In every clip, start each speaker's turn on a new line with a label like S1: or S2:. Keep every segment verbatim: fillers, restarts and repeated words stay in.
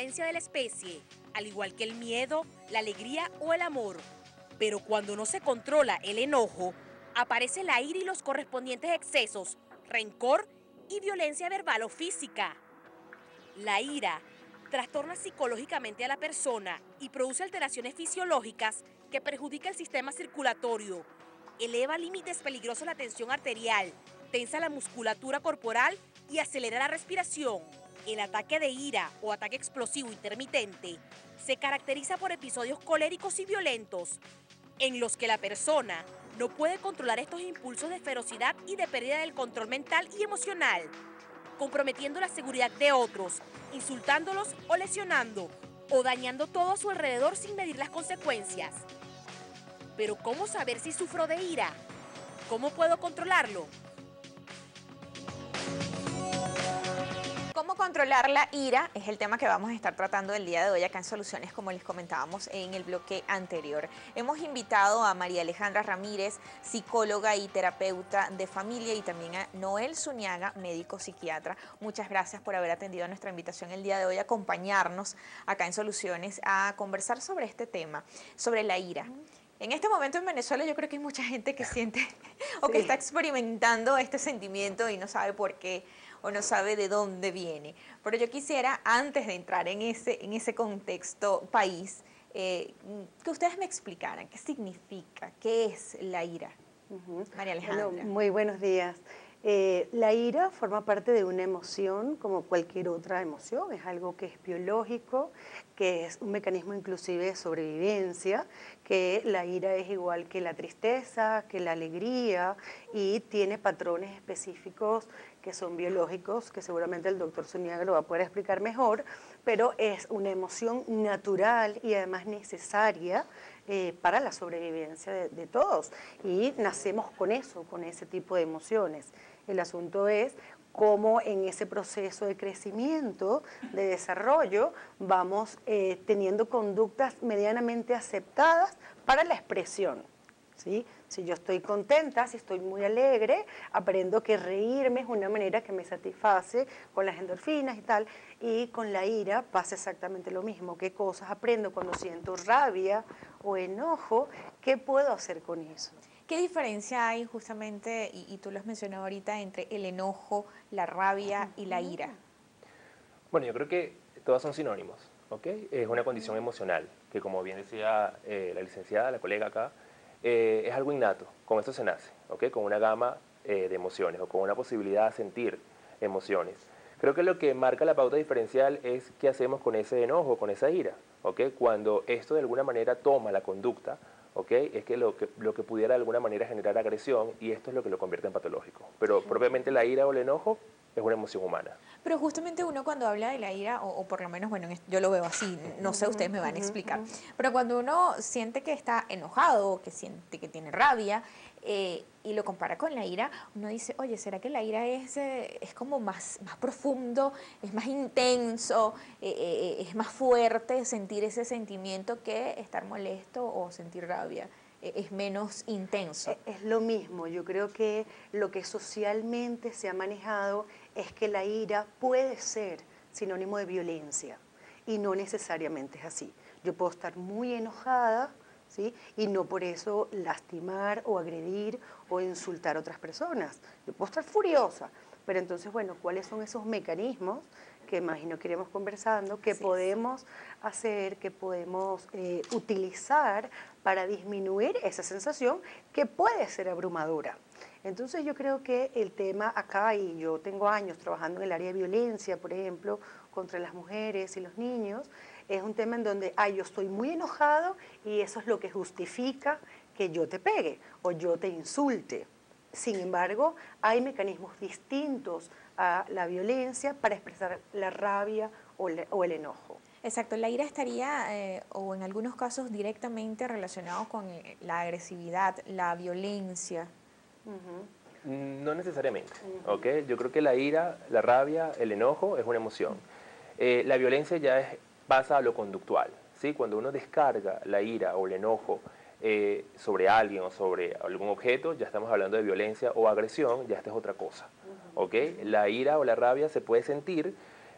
S1: supervivencia de la especie, al igual que el miedo, la alegría o el amor. Pero cuando no se controla el enojo, aparece la ira y los correspondientes excesos, rencor y violencia verbal o física. La ira trastorna psicológicamente a la persona y produce alteraciones fisiológicas que perjudican el sistema circulatorio, eleva límites peligrosos la tensión arterial, tensa la musculatura corporal y acelera la respiración. El ataque de ira o ataque explosivo intermitente se caracteriza por episodios coléricos y violentos, en los que la persona no puede controlar estos impulsos de ferocidad y de pérdida del control mental y emocional, comprometiendo la seguridad de otros, insultándolos o lesionando, o dañando todo a su alrededor sin medir las consecuencias. Pero ¿cómo saber si sufro de ira? ¿Cómo puedo controlarlo?
S2: ¿Cómo controlar la ira? Es el tema que vamos a estar tratando el día de hoy acá en Soluciones, como les comentábamos en el bloque anterior. Hemos invitado a María Alejandra Ramírez, psicóloga y terapeuta de familia, y también a Noel Zuniaga, médico psiquiatra. Muchas gracias por haber atendido a nuestra invitación el día de hoy, a acompañarnos acá en Soluciones a conversar sobre este tema, sobre la ira. En este momento en Venezuela yo creo que hay mucha gente que siente o que
S3: Sí.
S2: está experimentando este sentimiento y no sabe por qué o no sabe de dónde viene. Pero yo quisiera, antes de entrar en ese, en ese contexto país, eh, que ustedes me explicaran qué significa, qué es la ira.
S3: Ujú.
S2: María Alejandra.
S3: Bueno, muy buenos días. Eh, la ira forma parte de una emoción como cualquier otra emoción, es algo que es biológico, que es un mecanismo inclusive de sobrevivencia, que la ira es igual que la tristeza, que la alegría, y tiene patrones específicos que son biológicos, que seguramente el doctor Zuniaga lo va a poder explicar mejor, pero es una emoción natural y además necesaria eh, para la sobrevivencia de, de todos, y nacemos con eso, con ese tipo de emociones. El asunto es cómo en ese proceso de crecimiento, de desarrollo, vamos eh, teniendo conductas medianamente aceptadas para la expresión, ¿sí? Si yo estoy contenta, si estoy muy alegre, aprendo que reírme es una manera que me satisface con las endorfinas y tal, y con la ira pasa exactamente lo mismo. ¿Qué cosas aprendo cuando siento rabia o enojo? ¿Qué puedo hacer con eso?
S2: ¿Qué diferencia hay justamente, y, y tú lo has mencionado ahorita, entre el enojo, la rabia y la ira?
S4: Bueno, yo creo que todas son sinónimos, ¿ok? Es una condición emocional que, como bien decía eh, la licenciada, la colega acá, eh, es algo innato, con esto se nace, ¿ok? Con una gama eh, de emociones o con una posibilidad de sentir emociones. Creo que lo que marca la pauta diferencial es qué hacemos con ese enojo, con esa ira, ¿ok? Cuando esto de alguna manera toma la conducta, ¿ok? Es que lo, que lo que pudiera de alguna manera generar agresión, y esto es lo que lo convierte en patológico. Pero propiamente la ira o el enojo es una emoción humana.
S2: Pero justamente uno cuando habla de la ira, o, o por lo menos, bueno, yo lo veo así, no sé, ustedes me van a explicar, pero cuando uno siente que está enojado, que siente que tiene rabia, eh, y lo compara con la ira, uno dice, oye, ¿será que la ira es, eh, es como más, más profundo, es más intenso, eh, eh, es más fuerte sentir ese sentimiento que estar molesto o sentir rabia? Es menos intenso.
S3: Es lo mismo, yo creo que lo que socialmente se ha manejado es que la ira puede ser sinónimo de violencia, y no necesariamente es así. Yo puedo estar muy enojada, ¿sí? Y no por eso lastimar o agredir o insultar a otras personas. Yo puedo estar furiosa, pero entonces, bueno, ¿cuáles son esos mecanismos que imagino que iremos conversando, que sí. podemos hacer, que podemos eh, utilizar para disminuir esa sensación que puede ser abrumadora? Entonces yo creo que el tema acá, y yo tengo años trabajando en el área de violencia, por ejemplo, contra las mujeres y los niños, es un tema en donde, ay, yo estoy muy enojado y eso es lo que justifica que yo te pegue o yo te insulte. Sin embargo, hay mecanismos distintos a la violencia para expresar la rabia o, le, o el enojo.
S2: Exacto, la ira estaría, eh, o en algunos casos directamente relacionado con la agresividad, la violencia.
S4: Uh-huh. No necesariamente, uh-huh. ¿ok? Yo creo que la ira, la rabia, el enojo es una emoción. Eh, la violencia ya es, pasa a lo conductual, ¿sí? Cuando uno descarga la ira o el enojo eh, sobre alguien o sobre algún objeto, ya estamos hablando de violencia o agresión, ya esta es otra cosa, ¿ok? La ira o la rabia se puede sentir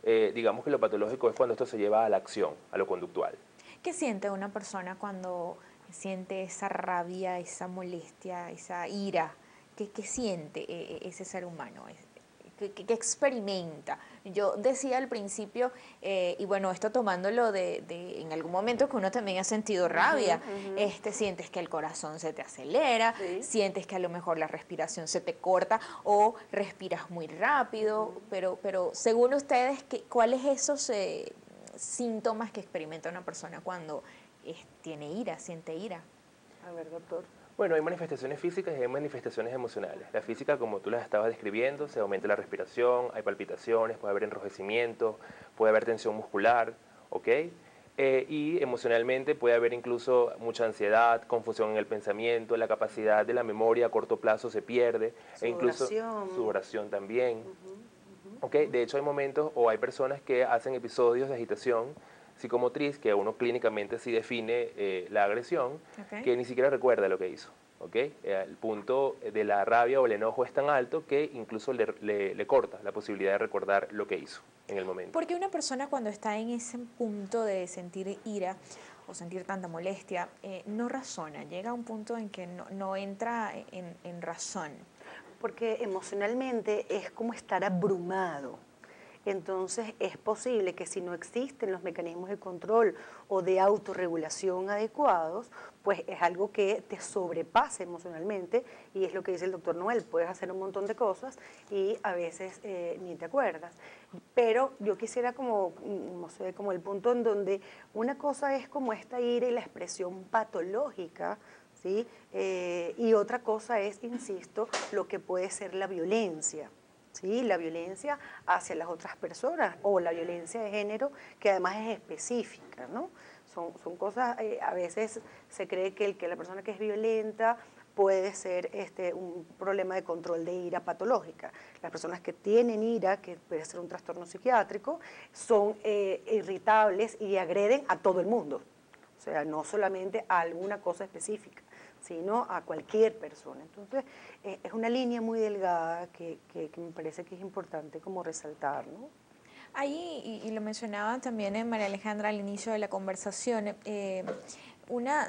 S4: eh, digamos que lo patológico es cuando esto se lleva a la acción, a lo conductual.
S2: ¿Qué siente una persona cuando siente esa rabia, esa molestia, esa ira? ¿Qué, qué siente eh, ese ser humano? ¿Qué, qué, qué experimenta? Yo decía al principio, eh, y bueno, esto tomándolo de, de en algún momento que uno también ha sentido rabia, uh-huh, uh-huh. Este, sientes que el corazón se te acelera, sí. Sientes que a lo mejor la respiración se te corta o respiras muy rápido, uh-huh. pero, pero según ustedes, ¿qué, ¿cuáles esos eh, síntomas que experimenta una persona cuando eh, tiene ira, siente ira?
S3: A ver, doctor.
S4: Bueno, hay manifestaciones físicas y hay manifestaciones emocionales. La física, como tú las estabas describiendo, se aumenta la respiración, hay palpitaciones, puede haber enrojecimiento, puede haber tensión muscular, ¿ok? Eh, y emocionalmente puede haber incluso mucha ansiedad, confusión en el pensamiento, la capacidad de la memoria a corto plazo se pierde,
S3: sudoración.
S4: E incluso sudoración también.
S3: Uh-huh, uh-huh.
S4: ¿Ok? De hecho, hay momentos o hay personas que hacen episodios de agitación psicomotriz, que uno clínicamente sí define eh, la agresión, okay. que ni siquiera recuerda lo que hizo. ¿Okay? Eh, el punto de la rabia o el enojo es tan alto que incluso le, le, le corta la posibilidad de recordar lo que hizo en el momento.
S2: Porque una persona cuando está en ese punto de sentir ira o sentir tanta molestia, eh, no razona, llega a un punto en que no, no entra en, en razón.
S3: Porque emocionalmente es como estar abrumado. Entonces es posible que si no existen los mecanismos de control o de autorregulación adecuados, pues es algo que te sobrepase emocionalmente y es lo que dice el doctor Noel, puedes hacer un montón de cosas y a veces eh, ni te acuerdas. Pero yo quisiera como, no sé, como el punto en donde una cosa es como esta ira y la expresión patológica, ¿sí? Eh, y otra cosa es, insisto, lo que puede ser la violencia. ¿Sí? La violencia hacia las otras personas o la violencia de género que además es específica, ¿no? Son, son cosas, eh, a veces se cree que, el, que la persona que es violenta puede ser este, un problema de control de ira patológica. Las personas que tienen ira, que puede ser un trastorno psiquiátrico, son eh, irritables y agreden a todo el mundo, o sea, no solamente a alguna cosa específica, sino a cualquier persona. Entonces, eh, es una línea muy delgada que, que, que me parece que es importante como resaltar, ¿no?
S2: Ahí, y, y lo mencionaba también eh, María Alejandra al inicio de la conversación, eh, una,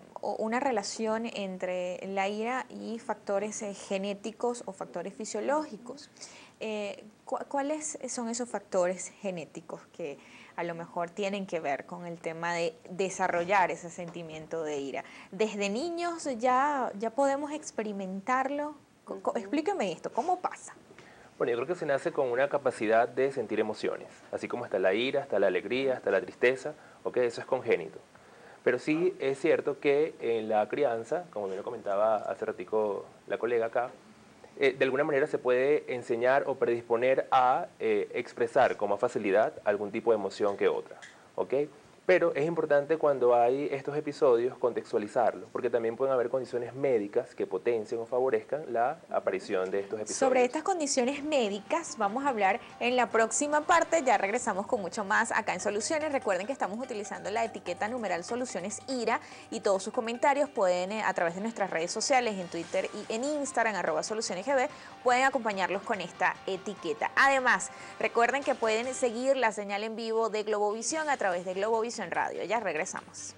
S2: una relación entre la ira y factores eh, genéticos o factores fisiológicos. Eh, cu ¿Cuáles son esos factores genéticos que a lo mejor tienen que ver con el tema de desarrollar ese sentimiento de ira? ¿Desde niños ya, ya podemos experimentarlo? Uh-huh. Explíqueme esto, ¿cómo pasa?
S4: Bueno, yo creo que se nace con una capacidad de sentir emociones, así como está la ira, está la alegría, está la tristeza, ¿ok? Eso es congénito. Pero sí es cierto que en la crianza, como bien lo comentaba hace ratico la colega acá, eh, de alguna manera se puede enseñar o predisponer a eh, expresar con más facilidad algún tipo de emoción que otra, ¿ok? Pero es importante cuando hay estos episodios contextualizarlos, porque también pueden haber condiciones médicas que potencien o favorezcan la aparición de estos episodios.
S2: Sobre estas condiciones médicas vamos a hablar en la próxima parte, ya regresamos con mucho más acá en Soluciones. Recuerden que estamos utilizando la etiqueta numeral Soluciones IRA y todos sus comentarios pueden a través de nuestras redes sociales, en Twitter y en Instagram, arroba SolucionesGB, pueden acompañarlos con esta etiqueta. Además, recuerden que pueden seguir la señal en vivo de Globovisión a través de Globovisión en Radio. Ya regresamos.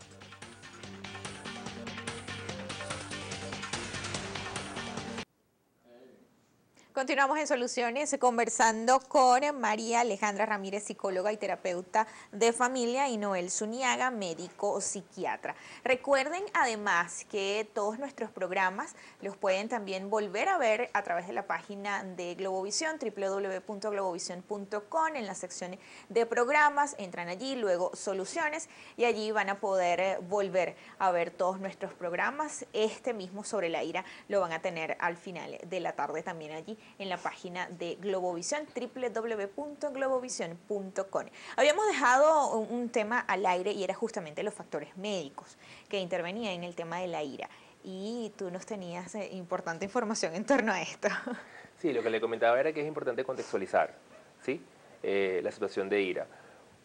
S2: Continuamos en Soluciones conversando con María Alejandra Ramírez, psicóloga y terapeuta de familia, y Noel Zuniaga, médico psiquiatra. Recuerden además que todos nuestros programas los pueden también volver a ver a través de la página de Globovisión, doble u doble u doble u punto globovisión punto com, en la sección de programas, entran allí, luego Soluciones, y allí van a poder volver a ver todos nuestros programas. Este mismo sobre la ira lo van a tener al final de la tarde también allí en la página de Globovisión, doble u doble u doble u punto globovisión punto com. Habíamos dejado un, un tema al aire y era justamente los factores médicos que intervenían en el tema de la ira. Y tú nos tenías eh, importante información en torno a esto.
S4: Sí, lo que le comentaba era que es importante contextualizar, ¿sí? eh, la situación de ira.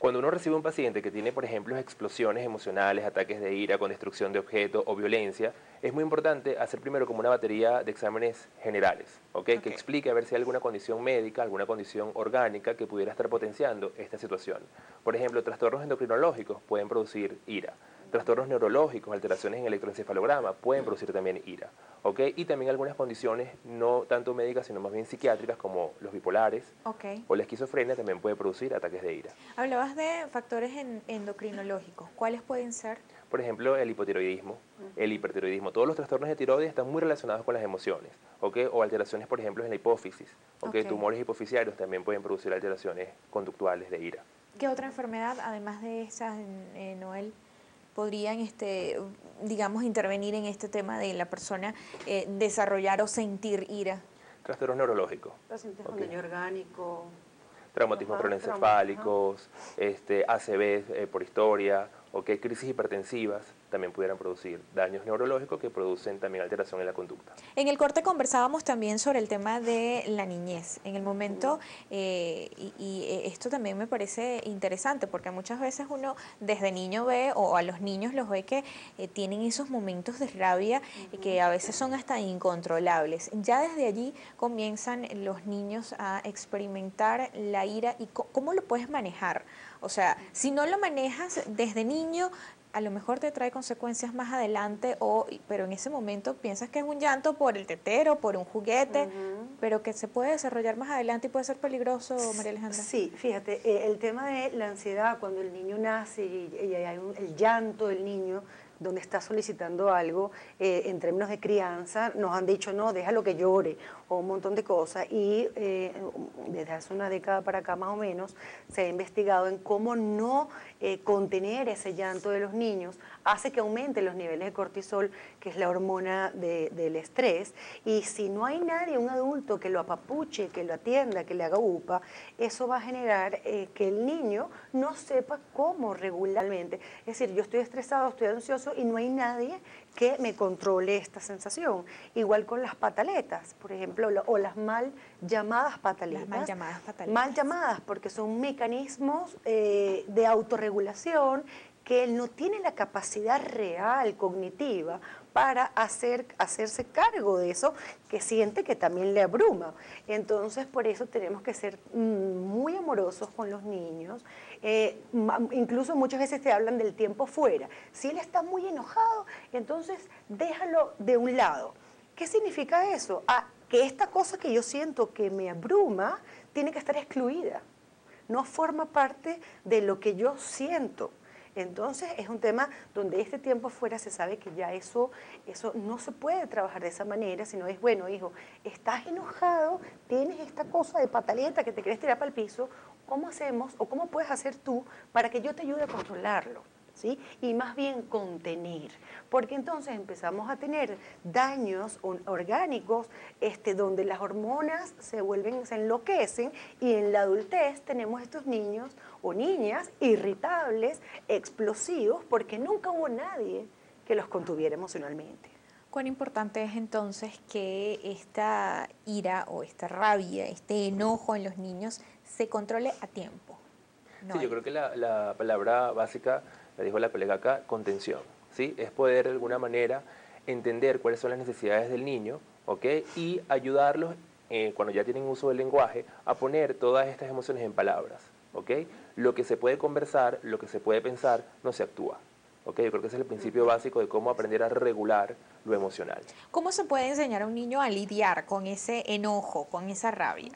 S4: Cuando uno recibe un paciente que tiene, por ejemplo, explosiones emocionales, ataques de ira con destrucción de objetos o violencia, es muy importante hacer primero como una batería de exámenes generales, ¿okay?
S2: Okay.
S4: Que explique a ver si hay alguna condición médica, alguna condición orgánica que pudiera estar potenciando esta situación. Por ejemplo, trastornos endocrinológicos pueden producir ira. Trastornos neurológicos, alteraciones en el electroencefalograma pueden producir también ira, ¿ok? Y también algunas condiciones no tanto médicas, sino más bien psiquiátricas, como los bipolares
S2: Okay.
S4: o la esquizofrenia, también puede producir ataques de ira.
S2: Hablabas de factores en- endocrinológicos. ¿Cuáles pueden ser?
S4: Por ejemplo, el hipotiroidismo, el hipertiroidismo. Todos los trastornos de tiroides están muy relacionados con las emociones, ¿ok? O alteraciones, por ejemplo, en la hipófisis, ¿ok?
S2: Ok.
S4: Tumores hipoficiarios también pueden producir alteraciones conductuales de ira.
S2: ¿Qué otra enfermedad, además de esas, eh, Noel, podrían, este, digamos, intervenir en este tema de la persona eh, desarrollar o sentir ira?
S4: Trastornos neurológicos.
S3: Pacientes con
S4: Ok.
S3: daño orgánico.
S4: Traumatismos
S3: Ajá,
S4: cronoencefálicos, este, A C V eh, por historia, ¿ok? Crisis hipertensivas también pudieran producir daños neurológicos que producen también alteración en la conducta.
S2: En el corte conversábamos también sobre el tema de la niñez. En el momento, eh, y, y esto también me parece interesante, porque muchas veces uno desde niño ve, o a los niños los ve que eh, tienen esos momentos de rabia uh-huh. que a veces son hasta incontrolables. Ya desde allí comienzan los niños a experimentar la ira y cómo lo puedes manejar. O sea, si no lo manejas desde niño, a lo mejor te trae consecuencias más adelante, o, pero en ese momento piensas que es un llanto por el tetero, por un juguete, uh-huh. pero que se puede desarrollar más adelante y puede ser peligroso, María Alejandra.
S3: Sí, fíjate, eh, el tema de la ansiedad, cuando el niño nace y, y hay un, el llanto del niño, donde está solicitando algo, eh, en términos de crianza, nos han dicho, no, déjalo que llore, o un montón de cosas, y eh, desde hace una década para acá más o menos, se ha investigado en cómo no eh, contener ese llanto de los niños, hace que aumenten los niveles de cortisol, que es la hormona de, del estrés, y si no hay nadie, un adulto que lo apapuche, que lo atienda, que le haga upa, eso va a generar eh, que el niño no sepa cómo regularmente, es decir, yo estoy estresado, estoy ansioso, y no hay nadie que me controle esta sensación. Igual con las pataletas, por ejemplo, o las mal llamadas pataletas.
S2: Las mal llamadas pataletas.
S3: Mal llamadas porque son mecanismos eh, de autorregulación que él no tiene la capacidad real, cognitiva, para hacer, hacerse cargo de eso que siente que también le abruma. Entonces, por eso tenemos que ser muy amorosos con los niños. Eh, incluso muchas veces te hablan del tiempo fuera. Si él está muy enojado, entonces déjalo de un lado. ¿Qué significa eso? Ah, que esta cosa que yo siento que me abruma tiene que estar excluida. No forma parte de lo que yo siento. Entonces es un tema donde este tiempo fuera se sabe que ya eso, eso no se puede trabajar de esa manera, sino es, bueno, hijo, estás enojado, tienes esta cosa de pataleta que te quieres tirar para el piso, ¿cómo hacemos o cómo puedes hacer tú para que yo te ayude a controlarlo? ¿Sí? Y más bien contener, porque entonces empezamos a tener daños orgánicos este, donde las hormonas se vuelven, se enloquecen, y en la adultez tenemos estos niños o niñas irritables, explosivos, porque nunca hubo nadie que los contuviera emocionalmente.
S2: ¿Cuán importante es entonces que esta ira o esta rabia, este enojo en los niños se controle a tiempo?
S4: No sí, hay. Yo creo que la, la palabra básica, la dijo la colega acá, contención, ¿sí? Es poder de alguna manera entender cuáles son las necesidades del niño, ¿ok? Y ayudarlos, eh, cuando ya tienen uso del lenguaje, a poner todas estas emociones en palabras, ¿ok? Lo que se puede conversar, lo que se puede pensar, no se actúa. Okay, yo creo que ese es el principio básico de cómo aprender a regular lo emocional.
S2: ¿Cómo se puede enseñar a un niño a lidiar con ese enojo, con esa rabia?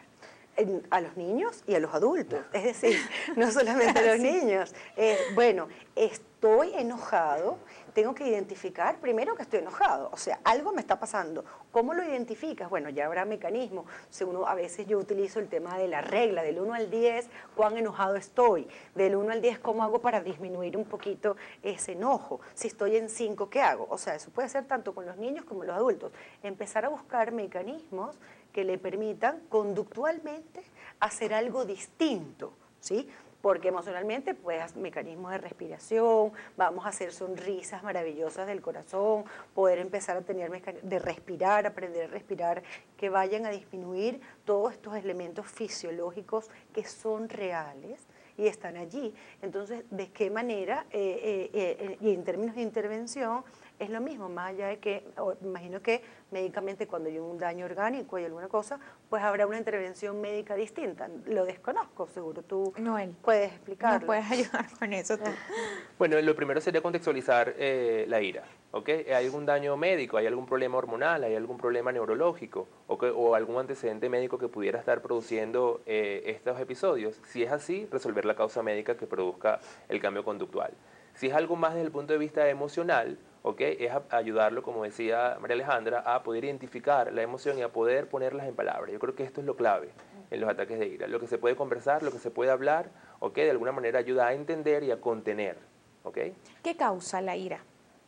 S3: A los niños y a los adultos, es decir, no solamente a los sí. niños. Eh, bueno, estoy enojado, tengo que identificar primero que estoy enojado, o sea, algo me está pasando. ¿Cómo lo identificas? Bueno, ya habrá mecanismos. Si uno, a veces yo utilizo el tema de la regla, del uno al diez, cuán enojado estoy. Del uno al diez, ¿cómo hago para disminuir un poquito ese enojo? Si estoy en cinco, ¿qué hago? O sea, eso puede ser tanto con los niños como los adultos. Empezar a buscar mecanismos que le permitan conductualmente hacer algo distinto, ¿sí? Porque emocionalmente, pues, mecanismos de respiración, vamos a hacer sonrisas maravillosas del corazón, poder empezar a tener de respirar, aprender a respirar, que vayan a disminuir todos estos elementos fisiológicos que son reales, y están allí. Entonces, ¿de qué manera? Eh, eh, eh, y en términos de intervención, es lo mismo, más allá de que, o, imagino que médicamente cuando hay un daño orgánico hay alguna cosa, pues habrá una intervención médica distinta. Lo desconozco, seguro tú
S2: Noel,
S3: puedes explicarlo.
S2: ¿nos puedes ayudar con eso tú?
S4: Bueno, lo primero sería contextualizar eh, la ira, ¿ok? ¿Hay algún daño médico? ¿Hay algún problema hormonal? ¿Hay algún problema neurológico? ¿O, que, o algún antecedente médico que pudiera estar produciendo eh, estos episodios? Si es así, resolver la causa médica que produzca el cambio conductual. Si es algo más desde el punto de vista emocional, ¿ok? Es a, ayudarlo, como decía María Alejandra, a poder identificar la emoción y a poder ponerlas en palabras. Yo creo que esto es lo clave en los ataques de ira. Lo que se puede conversar, lo que se puede hablar, ¿ok? De alguna manera ayuda a entender y a contener, ¿ok?
S2: ¿Qué causa la ira?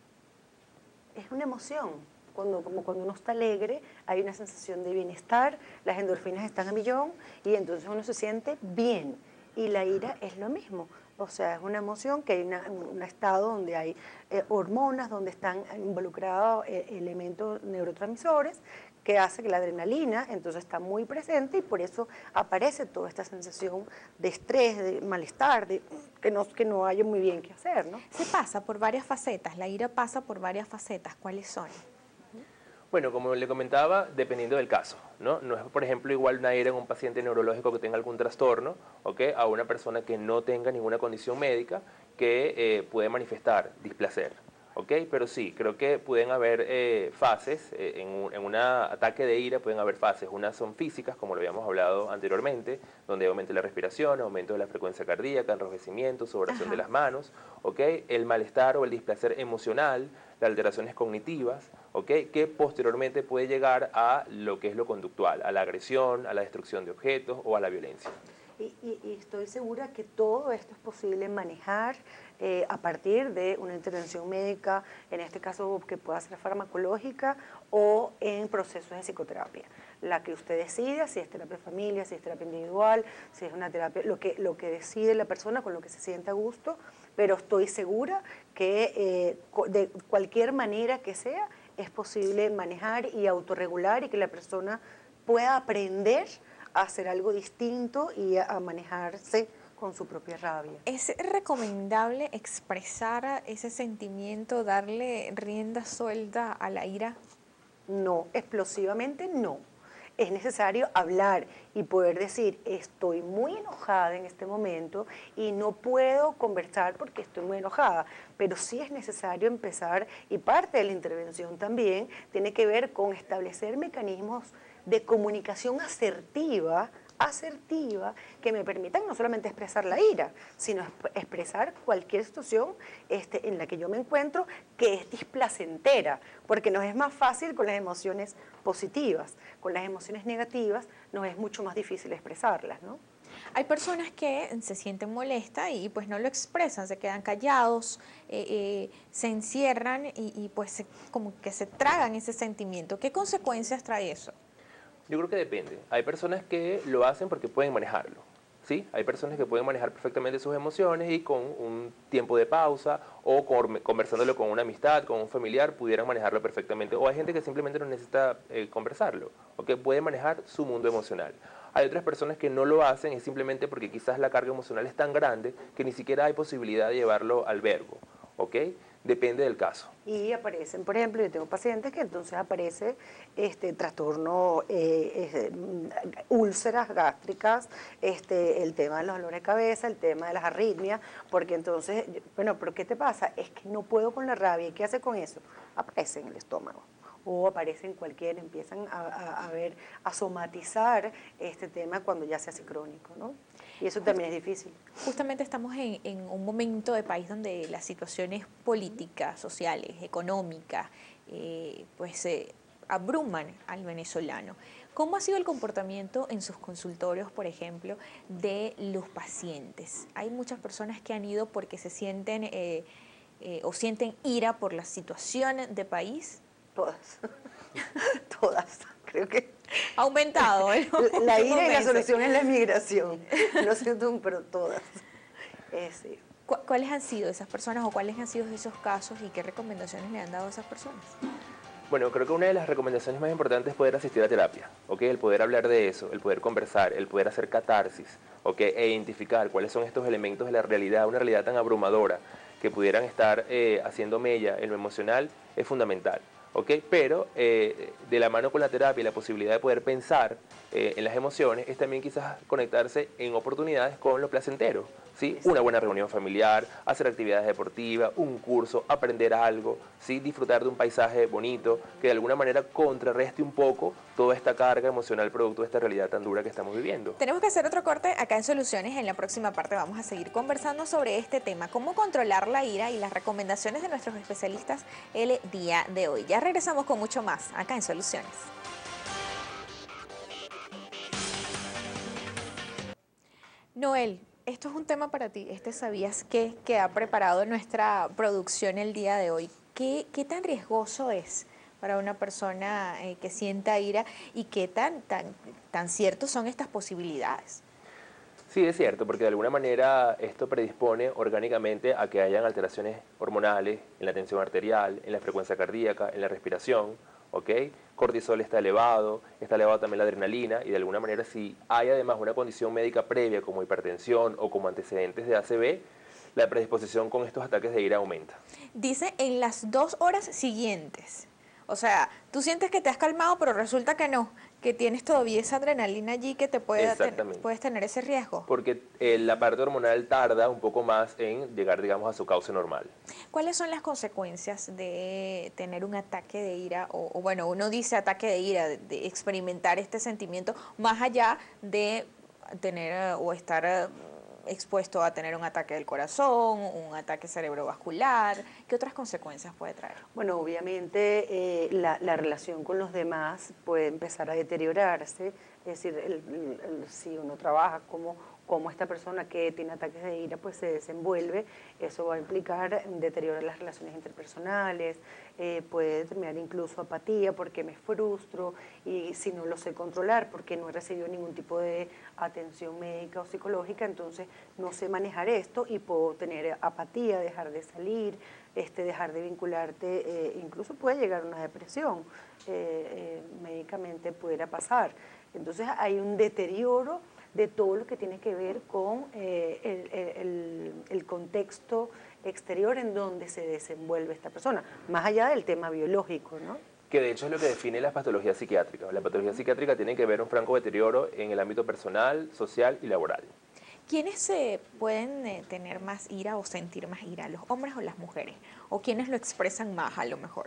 S3: Es una emoción. Cuando, como cuando uno está alegre, hay una sensación de bienestar, las endorfinas están a millón y entonces uno se siente bien. Y la ira es lo mismo. O sea, es una emoción que hay una, un estado donde hay eh, hormonas, donde están involucrados eh, elementos neurotransmisores que hace que la adrenalina entonces está muy presente y por eso aparece toda esta sensación de estrés, de malestar, de que no, que no haya muy bien qué hacer, ¿no?
S2: Se pasa por varias facetas, la ira pasa por varias facetas. ¿Cuáles son?
S4: Bueno, como le comentaba, dependiendo del caso, ¿no? No es, por ejemplo, igual una ira en un paciente neurológico que tenga algún trastorno, ¿ok? A una persona que no tenga ninguna condición médica que eh, puede manifestar displacer, ¿ok? Pero sí, creo que pueden haber eh, fases, eh, en un en una ataque de ira pueden haber fases. Unas son físicas, como lo habíamos hablado anteriormente, donde aumenta la respiración, aumento de la frecuencia cardíaca, enrojecimiento, sudoración
S2: Ajá.
S4: de las manos, ¿ok? El malestar o el displacer emocional, las alteraciones cognitivas, ¿ok? Que posteriormente puede llegar a lo que es lo conductual, a la agresión, a la destrucción de objetos o a la violencia.
S3: Y, y, y estoy segura que todo esto es posible manejar eh, a partir de una intervención médica, en este caso que pueda ser farmacológica o en procesos de psicoterapia. La que usted decida, si es terapia de familia, si es terapia individual, si es una terapia, lo que, lo que decide la persona con lo que se sienta a gusto, pero estoy segura que eh, de cualquier manera que sea, es posible manejar y autorregular y que la persona pueda aprender a hacer algo distinto y a, a manejarse con su propia rabia.
S2: ¿Es recomendable expresar ese sentimiento, darle rienda suelta a la ira?
S3: No, explosivamente no. Es necesario hablar y poder decir, estoy muy enojada en este momento y no puedo conversar porque estoy muy enojada, pero sí es necesario empezar, y parte de la intervención también tiene que ver con establecer mecanismos de comunicación asertiva, asertiva, que me permitan no solamente expresar la ira, sino expresar cualquier situación este, en la que yo me encuentro que es displacentera, porque nos es más fácil con las emociones positivas, con las emociones negativas nos es mucho más difícil expresarlas, ¿no?
S2: Hay personas que se sienten molestas y pues no lo expresan, se quedan callados, eh, eh, se encierran y, y pues se, como que se tragan ese sentimiento. ¿Qué consecuencias trae eso?
S4: Yo creo que depende. Hay personas que lo hacen porque pueden manejarlo, ¿sí? Hay personas que pueden manejar perfectamente sus emociones y con un tiempo de pausa o conversándolo con una amistad, con un familiar, pudieran manejarlo perfectamente. O hay gente que simplemente no necesita eh, conversarlo, o que puede manejar su mundo emocional. Hay otras personas que no lo hacen es simplemente porque quizás la carga emocional es tan grande que ni siquiera hay posibilidad de llevarlo al verbo, ¿ok? Depende del caso.
S3: Y aparecen, por ejemplo, yo tengo pacientes que entonces aparece este trastorno, eh, eh, úlceras gástricas, este, el tema de los dolores de cabeza, el tema de las arritmias, porque entonces, bueno, ¿pero qué te pasa? Es que no puedo con la rabia. ¿Y qué hace con eso? Aparece en el estómago. O aparecen cualquier, empiezan a, a, a ver, a somatizar este tema cuando ya se hace crónico, ¿no? Y eso también es difícil.
S2: Justamente estamos en, en un momento de país donde las situaciones políticas, sociales, económicas, eh, pues eh, abruman al venezolano. ¿Cómo ha sido el comportamiento en sus consultorios, por ejemplo, de los pacientes? Hay muchas personas que han ido porque se sienten eh, eh, o sienten ira por la situación de país.
S3: Todas, todas, creo que
S2: Ha aumentado. ¿eh?
S3: La ira y la solución es la migración, no sé tú, pero todas. Eh, sí.
S2: ¿Cuáles han sido esas personas o cuáles han sido esos casos y qué recomendaciones le han dado a esas personas?
S4: Bueno, creo que una de las recomendaciones más importantes es poder asistir a terapia, ¿ok? El poder hablar de eso, el poder conversar, el poder hacer catarsis, ¿ok? E identificar cuáles son estos elementos de la realidad, una realidad tan abrumadora que pudieran estar eh, haciendo mella en lo emocional, es fundamental, ¿ok? Pero eh, de la mano con la terapia y la posibilidad de poder pensar eh, en las emociones es también quizás conectarse en oportunidades con lo placentero, ¿sí? Una buena reunión familiar, hacer actividades deportivas, un curso, aprender algo, ¿sí? Disfrutar de un paisaje bonito que de alguna manera contrarreste un poco toda esta carga emocional producto de esta realidad tan dura que estamos viviendo.
S2: Tenemos que hacer otro corte acá en Soluciones. En la próxima parte vamos a seguir conversando sobre este tema, cómo controlar la ira y las recomendaciones de nuestros especialistas el día de hoy. Ya regresamos con mucho más acá en Soluciones. Noel, esto es un tema para ti. Este ¿sabías qué? Que ha preparado nuestra producción el día de hoy. ¿Qué, qué tan riesgoso es para una persona eh, que sienta ira y qué tan, tan, tan ciertos son estas posibilidades?
S4: Sí, es cierto, porque de alguna manera esto predispone orgánicamente a que hayan alteraciones hormonales en la tensión arterial, en la frecuencia cardíaca, en la respiración, ¿ok? Cortisol está elevado, está elevado también la adrenalina y de alguna manera si hay además una condición médica previa como hipertensión o como antecedentes de A C V, la predisposición con estos ataques de ira aumenta.
S2: Dice en las dos horas siguientes. O sea, tú sientes que te has calmado, pero resulta que no, que tienes todavía esa adrenalina allí que te puede ten, puedes tener ese riesgo.
S4: Porque eh, la parte hormonal tarda un poco más en llegar, digamos, a su cauce normal.
S2: ¿Cuáles son las consecuencias de tener un ataque de ira? O, o bueno, uno dice ataque de ira, de, de experimentar este sentimiento, más allá de tener o estar expuesto a tener un ataque del corazón, un ataque cerebrovascular. ¿Qué otras consecuencias puede traer?
S3: Bueno, obviamente eh, la, la relación con los demás puede empezar a deteriorarse, es decir, el, el, el, si uno trabaja como, como esta persona que tiene ataques de ira pues se desenvuelve, eso va a implicar deteriorar las relaciones interpersonales, eh, puede determinar incluso apatía porque me frustro y si no lo sé controlar porque no he recibido ningún tipo de atención médica o psicológica, entonces no sé manejar esto y puedo tener apatía, dejar de salir, este, dejar de vincularte, eh, incluso puede llegar a una depresión, eh, eh, médicamente pudiera pasar. Entonces hay un deterioro de todo lo que tiene que ver con eh, el, el, el contexto exterior en donde se desenvuelve esta persona, más allá del tema biológico, ¿no?
S4: Que de hecho es lo que define las patologías psiquiátricas. La patología psiquiátrica tiene que ver un franco deterioro en el ámbito personal, social y laboral.
S2: ¿Quiénes eh, pueden eh, tener más ira o sentir más ira, los hombres o las mujeres? ¿O quiénes lo expresan más a lo mejor?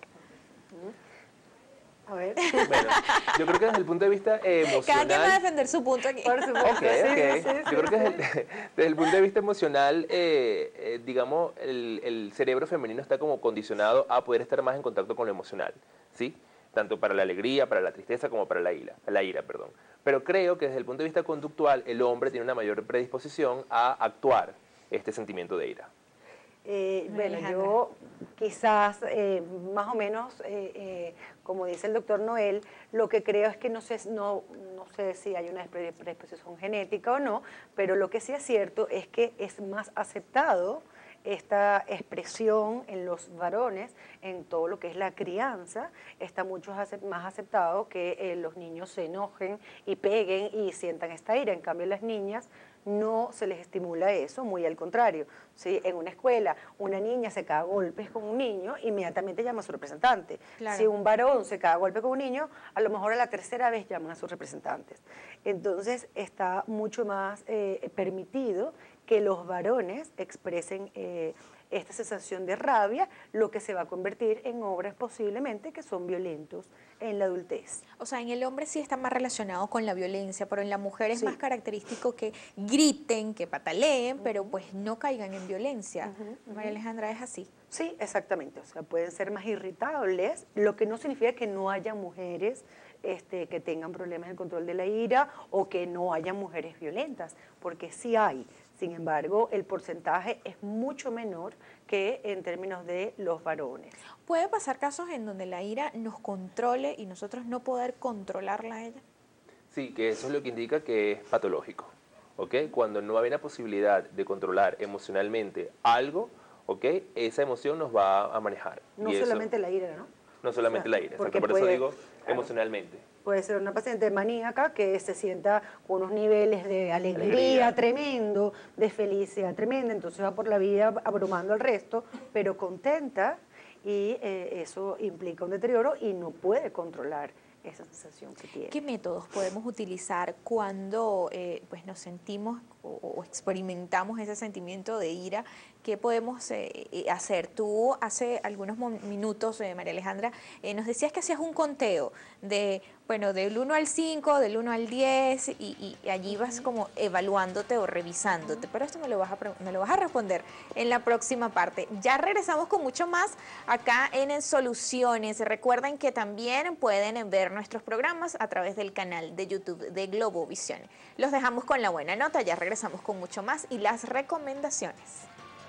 S3: A ver.
S4: Bueno, yo creo que desde el punto de vista eh, emocional...
S2: Cada quien va a defender su punto aquí.
S3: Por supuesto.
S4: Ok, ok. Yo creo que desde el, desde el punto de vista emocional, eh, eh, digamos, el, el cerebro femenino está como condicionado a poder estar más en contacto con lo emocional, ¿sí? Tanto para la alegría, para la tristeza, como para la ira, la ira, perdón. Pero creo que desde el punto de vista conductual, el hombre tiene una mayor predisposición a actuar este sentimiento de ira.
S3: Eh, bueno, yo quizás eh, más o menos, eh, eh, como dice el doctor Noel, lo que creo es que no sé, no, no sé si hay una predisposición genética o no, pero lo que sí es cierto es que es más aceptado esta expresión en los varones, en todo lo que es la crianza, está mucho más aceptado que eh, los niños se enojen y peguen y sientan esta ira. En cambio, las niñas no se les estimula eso, muy al contrario. ¿Sí? En una escuela, una niña se caga a golpes con un niño, inmediatamente llama a su representante. Claro. Si un varón se caga a golpes con un niño, a lo mejor a la tercera vez llaman a sus representantes. Entonces, está mucho más eh, permitido que los varones expresen eh, esta sensación de rabia, lo que se va a convertir en obras posiblemente que son violentos en la adultez.
S2: O sea, en el hombre sí está más relacionado con la violencia, pero en la mujer es sí. más característico que griten, que pataleen, uh-huh. pero pues no caigan en violencia. Uh-huh, uh-huh. María Alejandra, ¿es así?
S3: Sí, exactamente. O sea, pueden ser más irritables, lo que no significa que no haya mujeres este, que tengan problemas en el control de la ira o que no haya mujeres violentas, porque sí hay. Sin embargo, el porcentaje es mucho menor que en términos de los varones.
S2: ¿Puede pasar casos en donde la ira nos controle y nosotros no poder controlarla a ella?
S4: Sí, que eso es lo que indica que es patológico, ¿ok? Cuando no hay una posibilidad de controlar emocionalmente algo, ¿ok? Esa emoción nos va a manejar.
S3: No
S4: y
S3: solamente
S4: eso,
S3: la ira, ¿no?
S4: no solamente
S3: O sea,
S4: la ira.
S3: porque
S4: Por eso
S3: puede-
S4: digo
S3: claro.
S4: emocionalmente.
S3: Puede ser una paciente maníaca que se sienta con unos niveles de alegría,
S4: Alegría.
S3: tremendo, de felicidad tremenda, entonces va por la vida abrumando al resto, pero contenta, y eh, eso implica un deterioro y no puede controlar esa sensación que tiene.
S2: ¿Qué métodos podemos utilizar cuando eh, pues nos sentimos o, o experimentamos ese sentimiento de ira? ¿Qué podemos eh, eh, hacer? Tú hace algunos mo- minutos, eh, María Alejandra, eh, nos decías que hacías un conteo de, bueno, del uno al cinco, del uno al diez, y, y- y allí vas como evaluándote o revisándote. Pero esto me lo, vas a, pre- me lo vas a responder en la próxima parte. Ya regresamos con mucho más acá en, en Soluciones. Recuerden que también pueden ver nuestros programas a través del canal de YouTube de Globovisión. Los dejamos con la buena nota, ya regresamos con mucho más y las recomendaciones.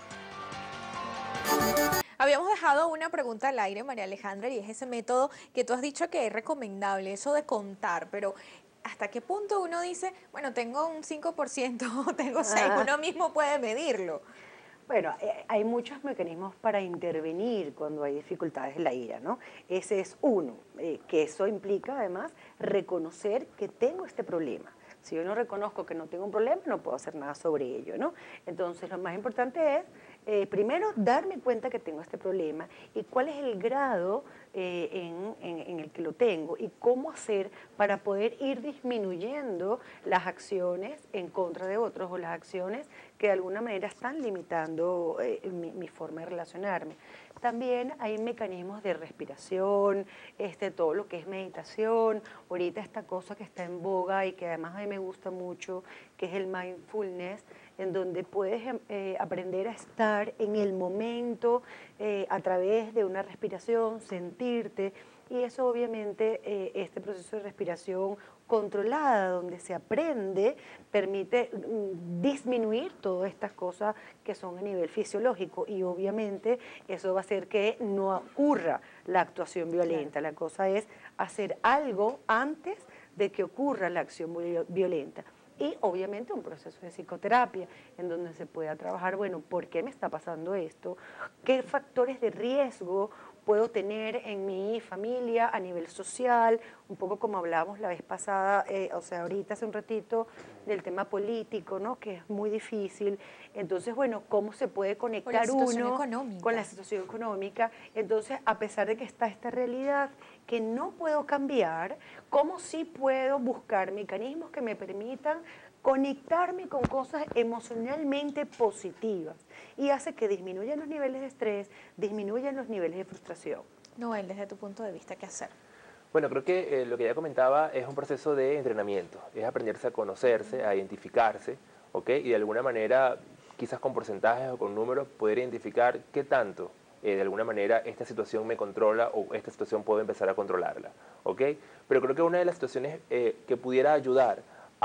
S2: Habíamos dejado una pregunta al aire, María Alejandra, y es ese método que tú has dicho que es recomendable, eso de contar, pero ¿hasta qué punto uno dice, bueno, tengo un cinco por ciento, tengo seis,
S3: Ah.
S2: uno mismo puede medirlo?
S3: Bueno, eh, hay muchos mecanismos para intervenir cuando hay dificultades en la ira, ¿no? Ese es uno, eh, que eso implica además reconocer que tengo este problema. Si yo no reconozco que no tengo un problema, no puedo hacer nada sobre ello, ¿no? Entonces, lo más importante es, eh, primero, darme cuenta que tengo este problema y cuál es el grado eh, en, en- en el que lo tengo y cómo hacer para poder ir disminuyendo las acciones en contra de otros o las acciones que de alguna manera están limitando eh, mi, mi forma de relacionarme. También hay mecanismos de respiración, este, todo lo que es meditación, ahorita esta cosa que está en boga y que además a mí me gusta mucho, que es el mindfulness, en donde puedes eh, aprender a estar en el momento eh, a través de una respiración, sentirte, y eso obviamente, eh, este proceso de respiración controlada, donde se aprende, permite mm, disminuir todas estas cosas que son a nivel fisiológico, y obviamente eso va a hacer que no ocurra la actuación violenta. La cosa es hacer algo antes de que ocurra la acción viol- violenta. Y obviamente un proceso de psicoterapia en donde se pueda trabajar, bueno, ¿por qué me está pasando esto? ¿Qué factores de riesgo puedo tener en mi familia a nivel social? Un poco como hablábamos la vez pasada, eh, o sea, ahorita hace un ratito, del tema político, ¿no? Que es muy difícil. Entonces, bueno, ¿cómo se puede conectar
S2: situación
S3: uno
S2: económica.
S3: con la situación económica? Entonces, a pesar de que está esta realidad que no puedo cambiar, ¿cómo sí puedo buscar mecanismos que me permitan conectarme con cosas emocionalmente positivas? Y hace que disminuyan los niveles de estrés, disminuyan los niveles de frustración.
S2: Noel, desde tu punto de vista, ¿qué hacer?
S4: Bueno, creo que eh, lo que ya comentaba es un proceso de entrenamiento, es aprenderse a conocerse, a identificarse, ¿ok? Y de alguna manera, quizás con porcentajes o con números, poder identificar qué tanto, eh, de alguna manera, esta situación me controla o esta situación puedo empezar a controlarla, ¿ok? Pero creo que una de las situaciones eh, que pudiera ayudar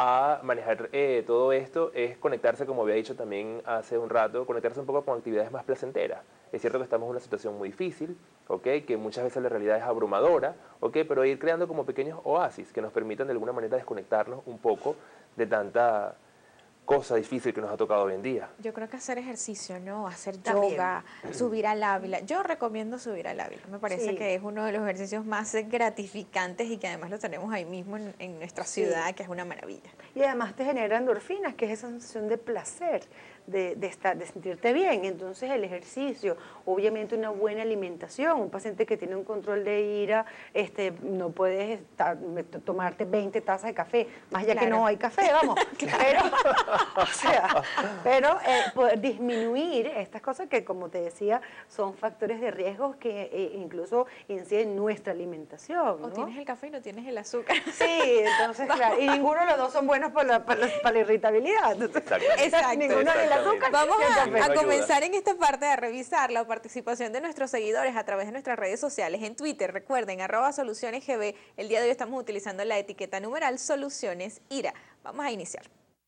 S4: a manejar eh, todo esto es conectarse, como había dicho también hace un rato, conectarse un poco con actividades más placenteras. Es cierto que estamos en una situación muy difícil, ¿okay? Que muchas veces la realidad es abrumadora, ¿okay? Pero ir creando como pequeños oasis que nos permitan de alguna manera desconectarnos un poco de tanta cosa difícil que nos ha tocado hoy en día.
S2: Yo creo que hacer ejercicio, ¿no? Hacer
S3: También.
S2: yoga, subir al Ávila. Yo recomiendo subir al Ávila. Me parece
S3: Sí.
S2: que es uno de los ejercicios más gratificantes y que además lo tenemos ahí mismo en, en nuestra
S3: Sí.
S2: ciudad, que es una maravilla.
S3: Y además te genera endorfinas, que es esa sensación de placer, de, de, estar, de sentirte bien. Entonces el ejercicio, obviamente una buena alimentación. Un paciente que tiene un control de ira, este, no puedes estar, tomarte veinte tazas de café, más ya
S2: Claro.
S3: que no hay café, vamos. Pero, o sea, pero eh, poder disminuir estas cosas que, como te decía, son factores de riesgo que eh, incluso inciden en nuestra alimentación,
S2: O
S3: ¿no?
S2: tienes el café y no tienes el azúcar.
S3: Sí, entonces, claro, y ninguno de los dos son buenos para la, para la, para la irritabilidad. Entonces,
S4: Exactamente.
S2: Exacto.
S3: ninguno ni el azúcar
S2: Vamos
S3: ni el
S2: a,
S3: café.
S4: Ninguno
S2: a
S4: ayuda.
S2: comenzar en esta parte a revisar la participación de nuestros seguidores a través de nuestras redes sociales. En Twitter, recuerden, arroba Soluciones G B. El día de hoy estamos utilizando la etiqueta numeral Soluciones Ira. Vamos a iniciar.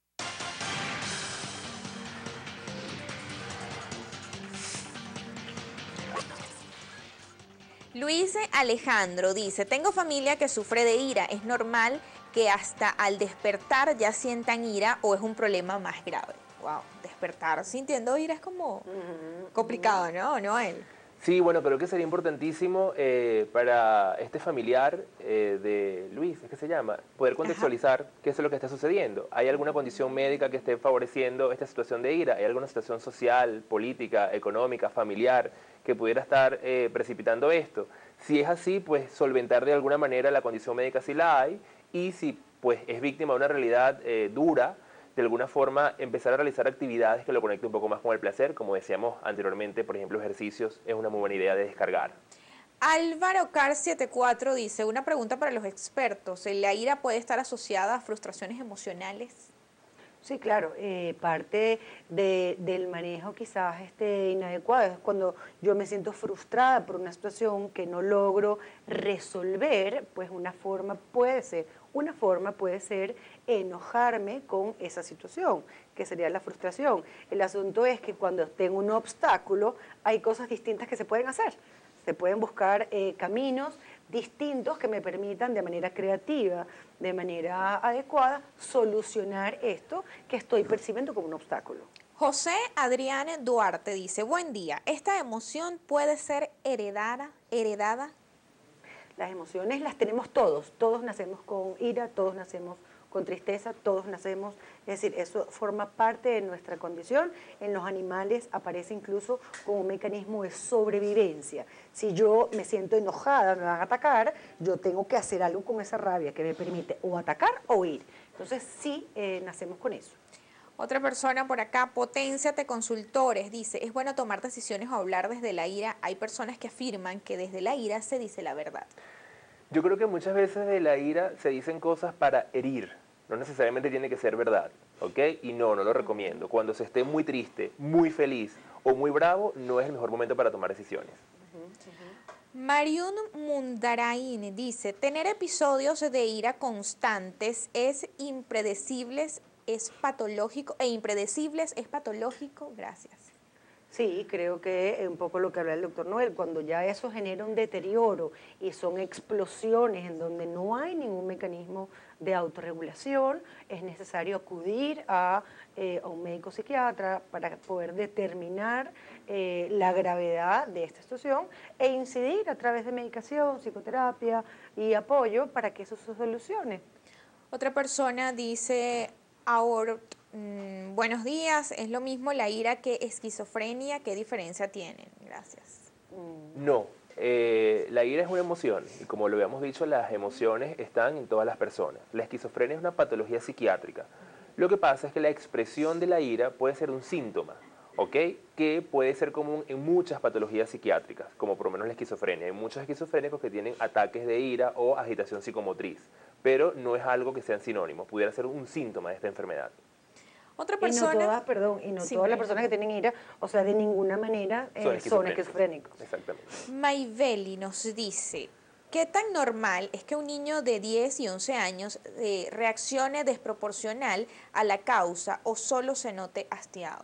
S2: Luis Alejandro dice, tengo familia que sufre de ira, ¿es normal que hasta al despertar ya sientan ira o es un problema más grave? Wow, despertar sintiendo ira es como complicado, ¿no, Noel?
S4: Sí, bueno, creo que sería importantísimo eh, para este familiar eh, de Luis, ¿es que se llama? Poder contextualizar Ajá. qué es lo que está sucediendo. ¿Hay alguna condición médica que esté favoreciendo esta situación de ira? ¿Hay alguna situación social, política, económica, familiar que pudiera estar eh, precipitando esto? Si es así, pues solventar de alguna manera la condición médica si la hay, y si pues es víctima de una realidad eh, dura, de alguna forma empezar a realizar actividades que lo conecten un poco más con el placer. Como decíamos anteriormente, por ejemplo, ejercicios es una muy buena idea de descargar.
S2: Álvaro Car setenta y cuatro dice, una pregunta para los expertos, ¿la ira puede estar asociada a frustraciones emocionales?
S3: Sí, claro, eh, parte de, del manejo quizás este inadecuado es cuando yo me siento frustrada por una situación que no logro resolver, pues una forma puede ser, una forma puede ser enojarme con esa situación, que sería la frustración. El asunto es que cuando tengo un obstáculo hay cosas distintas que se pueden hacer. Se pueden buscar eh, caminos distintos que me permitan de manera creativa, de manera adecuada, solucionar esto que estoy percibiendo como un obstáculo.
S2: José Adrián Duarte dice, buen día, ¿esta emoción puede ser heredada? heredada?
S3: Las emociones las tenemos todos, todos nacemos con ira, todos nacemos con tristeza, todos nacemos, es decir, eso forma parte de nuestra condición. En los animales aparece incluso como un mecanismo de sobrevivencia. Si yo me siento enojada, me van a atacar, yo tengo que hacer algo con esa rabia que me permite o atacar o huir. Entonces sí, eh, nacemos con eso.
S2: Otra persona por acá, Potenciate Consultores, dice, es bueno tomar decisiones o hablar desde la ira. Hay personas que afirman que desde la ira se dice la verdad.
S4: Yo creo que muchas veces de la ira se dicen cosas para herir, no necesariamente tiene que ser verdad, ¿ok? Y no, no lo recomiendo. Cuando se esté muy triste, muy feliz o muy bravo, no es el mejor momento para tomar decisiones.
S2: Mariun Mundarain dice, tener episodios de ira constantes es impredecibles, es patológico, e impredecibles es patológico, gracias.
S3: Sí, creo que es un poco lo que habla el doctor Noel, cuando ya eso genera un deterioro y son explosiones en donde no hay ningún mecanismo de autorregulación, es necesario acudir a, eh, a un médico psiquiatra para poder determinar eh, la gravedad de esta situación e incidir a través de medicación, psicoterapia y apoyo para que eso se solucione.
S2: Otra persona dice, ahora... Mm, buenos días, ¿es lo mismo la ira que esquizofrenia? ¿Qué diferencia tienen? Gracias.
S4: No, eh, la ira es una emoción y como lo habíamos dicho, las emociones están en todas las personas. La esquizofrenia es una patología psiquiátrica. Lo que pasa es que la expresión de la ira puede ser un síntoma, ¿ok? Que puede ser común en muchas patologías psiquiátricas, como por lo menos la esquizofrenia. Hay muchos esquizofrénicos que tienen ataques de ira o agitación psicomotriz, pero no es algo que sean sinónimos, pudiera ser un síntoma de esta enfermedad.
S2: Otra persona,
S3: y no todas, perdón, y no todas las personas que tienen ira, o sea, de ninguna manera eh, son, esquizofrénicos. son esquizofrénicos.
S4: Exactamente.
S2: Maybeli nos dice, ¿qué tan normal es que un niño de diez y once años eh, reaccione desproporcional a la causa o solo se note hastiado?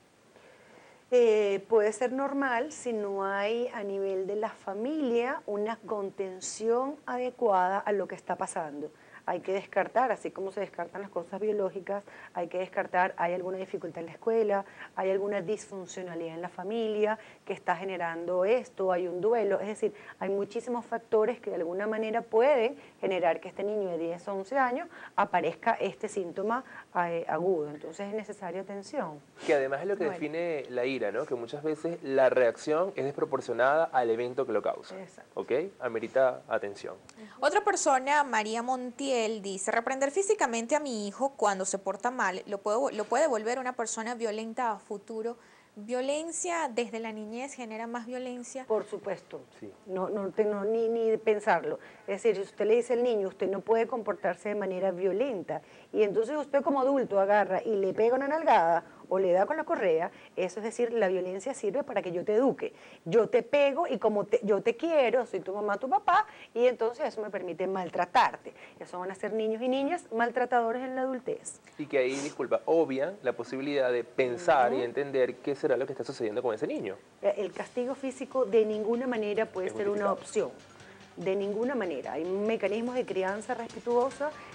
S3: Eh, puede ser normal si no hay a nivel de la familia una contención adecuada a lo que está pasando. Hay que descartar, así como se descartan las cosas biológicas, hay que descartar, hay alguna dificultad en la escuela, hay alguna disfuncionalidad en la familia que está generando esto, hay un duelo, es decir, hay muchísimos factores que de alguna manera pueden generar que este niño de diez o once años aparezca este síntoma eh, agudo, entonces es necesaria atención.
S4: Que además es lo que bueno. define la ira, ¿no? Que muchas veces la reacción es desproporcionada al evento que lo causa, Exacto. ¿ok? Amerita atención.
S2: Otra persona, María Montiel, dice, reprender físicamente a mi hijo cuando se porta mal lo, puedo, lo puede volver una persona violenta a futuro. ¿Violencia desde la niñez genera más violencia?
S3: Por supuesto, sí. no, no tengo ni, ni pensarlo. Es decir, si usted le dice al niño, usted no puede comportarse de manera violenta, y entonces usted como adulto agarra y le pega una nalgada o le da con la correa, eso es decir, la violencia sirve para que yo te eduque. Yo te pego y como te, yo te quiero, soy tu mamá, tu papá, y entonces eso me permite maltratarte. Eso van a ser niños y niñas maltratadores en la adultez.
S4: Y que ahí, disculpa, obvian la posibilidad de pensar uh-huh. y entender qué será lo que está sucediendo con ese niño.
S3: El castigo físico de ninguna manera puede es ser una opción. De ninguna manera. Hay mecanismos de crianza respetuosa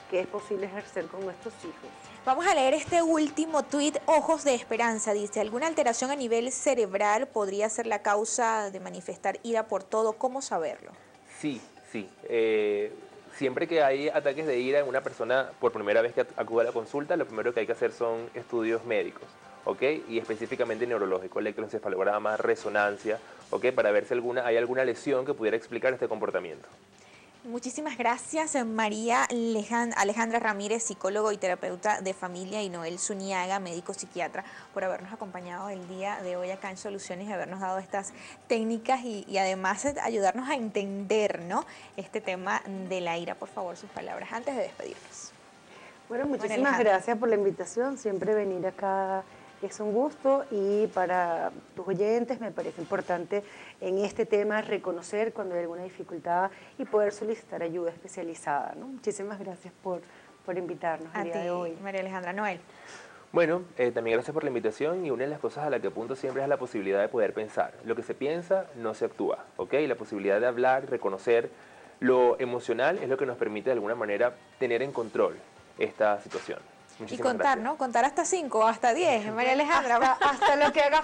S3: que es posible ejercer con nuestros hijos.
S2: Vamos a leer este último tuit, Ojos de Esperanza. Dice, ¿alguna alteración a nivel cerebral podría ser la causa de manifestar ira por todo? ¿Cómo saberlo?
S4: Sí, sí. Eh, siempre que hay ataques de ira en una persona por primera vez que acude a la consulta, lo primero que hay que hacer son estudios médicos, ¿ok? Y específicamente neurológico, electroencefalograma, resonancia, ¿ok? Para ver si alguna, hay alguna lesión que pudiera explicar este comportamiento.
S2: Muchísimas gracias, María Alejandra Ramírez, psicólogo y terapeuta de familia, y Noel Zuniaga, médico psiquiatra, por habernos acompañado el día de hoy acá en Soluciones y habernos dado estas técnicas y, y además ayudarnos a entender, ¿no?, este tema de la ira. Por favor, sus palabras antes de despedirnos.
S3: Bueno, muchísimas gracias por la invitación. Siempre venir acá es un gusto, y para tus oyentes me parece importante en este tema reconocer cuando hay alguna dificultad y poder solicitar ayuda especializada, ¿no? Muchísimas gracias por, por invitarnos el día de hoy.
S2: María Alejandra. Noel.
S4: Bueno, eh, también gracias por la invitación, y una de las cosas a la que apunto siempre es la posibilidad de poder pensar. Lo que se piensa no se actúa, ¿ok? La posibilidad de hablar y reconocer lo emocional es lo que nos permite de alguna manera tener en control esta situación.
S2: Y contar, gracias. ¿no? Contar hasta cinco o hasta diez, María Alejandra.
S3: Hasta, hasta lo que haga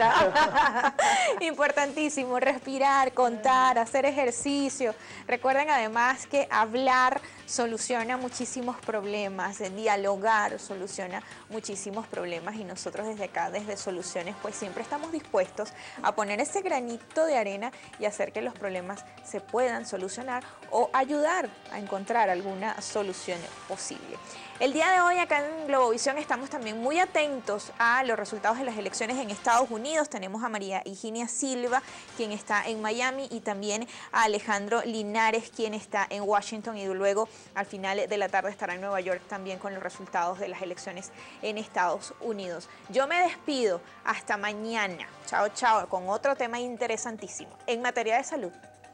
S3: falta.
S2: Importantísimo, respirar, contar, hacer ejercicio. Recuerden además que hablar soluciona muchísimos problemas, dialogar soluciona muchísimos problemas, y nosotros desde acá, desde Soluciones, pues siempre estamos dispuestos a poner ese granito de arena y hacer que los problemas se puedan solucionar o ayudar a encontrar alguna solución posible. El día de hoy acá en Globovisión estamos también muy atentos a los resultados de las elecciones en Estados Unidos. Tenemos a María Higinia Silva, quien está en Miami, y también a Alejandro Linares, quien está en Washington, y luego al final de la tarde estará en Nueva York también con los resultados de las elecciones en Estados Unidos. Yo me despido hasta mañana. Chao, chao, con otro tema interesantísimo en materia de salud.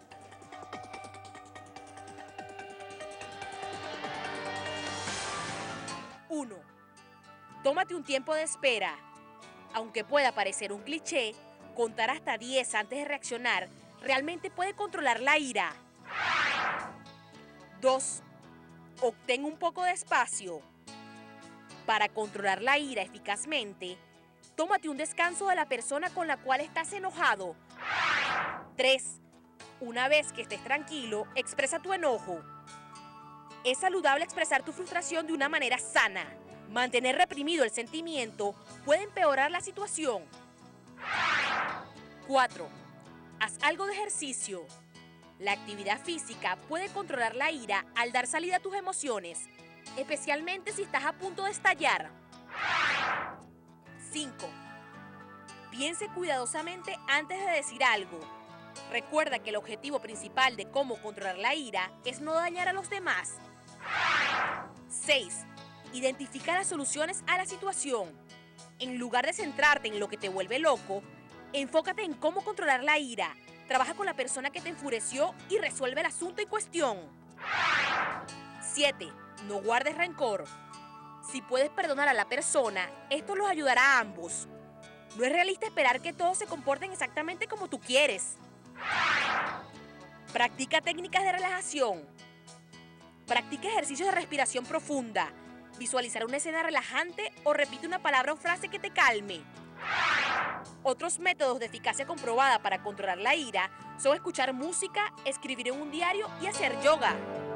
S1: uno. Tómate un tiempo de espera. Aunque pueda parecer un cliché, contar hasta diez antes de reaccionar realmente puede controlar la ira. dos. Obtén un poco de espacio. Para controlar la ira eficazmente, tómate un descanso de la persona con la cual estás enojado. tres. Una vez que estés tranquilo, expresa tu enojo. Es saludable expresar tu frustración de una manera sana. Mantener reprimido el sentimiento puede empeorar la situación. cuatro. Haz algo de ejercicio. La actividad física puede controlar la ira al dar salida a tus emociones, especialmente si estás a punto de estallar. cinco. Piense cuidadosamente antes de decir algo. Recuerda que el objetivo principal de cómo controlar la ira es no dañar a los demás. seis. Identifica las soluciones a la situación. En lugar de centrarte en lo que te vuelve loco, enfócate en cómo controlar la ira. Trabaja con la persona que te enfureció y resuelve el asunto en cuestión. siete. No guardes rencor. Si puedes perdonar a la persona, esto los ayudará a ambos. No es realista esperar que todos se comporten exactamente como tú quieres. Practica técnicas de relajación. Practica ejercicios de respiración profunda, visualizar una escena relajante o repite una palabra o frase que te calme. Otros métodos de eficacia comprobada para controlar la ira son escuchar música, escribir en un diario y hacer yoga.